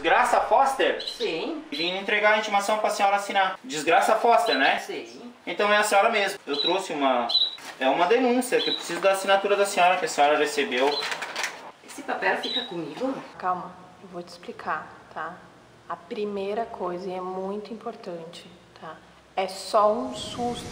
Desgraça Foster? Sim. Vim entregar a intimação pra senhora assinar. Desgraça Foster, né? Sim. Então é a senhora mesmo. Eu trouxe uma denúncia que eu preciso da assinatura da senhora, que a senhora recebeu. Esse papel fica comigo? Calma, eu vou te explicar, tá? A primeira coisa, e é muito importante, tá? É só um susto.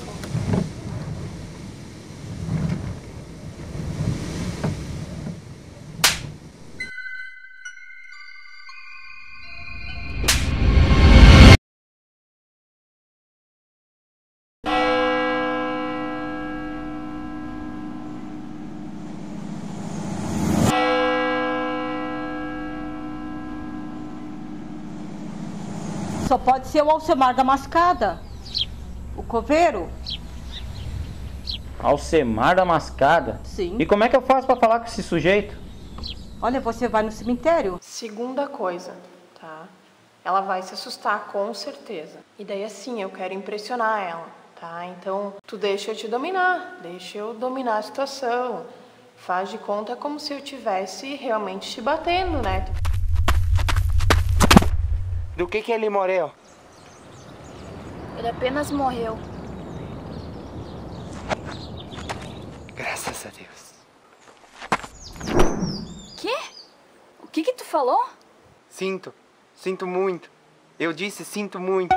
Só pode ser o Alcemar da Mascada, o coveiro. Alcemar da Mascada? Sim. E como é que eu faço pra falar com esse sujeito? Olha, você vai no cemitério. Segunda coisa, tá? Ela vai se assustar, com certeza. E daí assim, eu quero impressionar ela, tá? Então, tu deixa eu te dominar, deixa eu dominar a situação. Faz de conta como se eu tivesse realmente te batendo, né? Do que ele morreu? Ele apenas morreu. Graças a Deus. Quê? O que tu falou? Sinto muito. Eu disse sinto muito.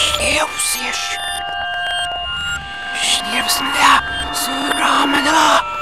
Snälla, sura med det.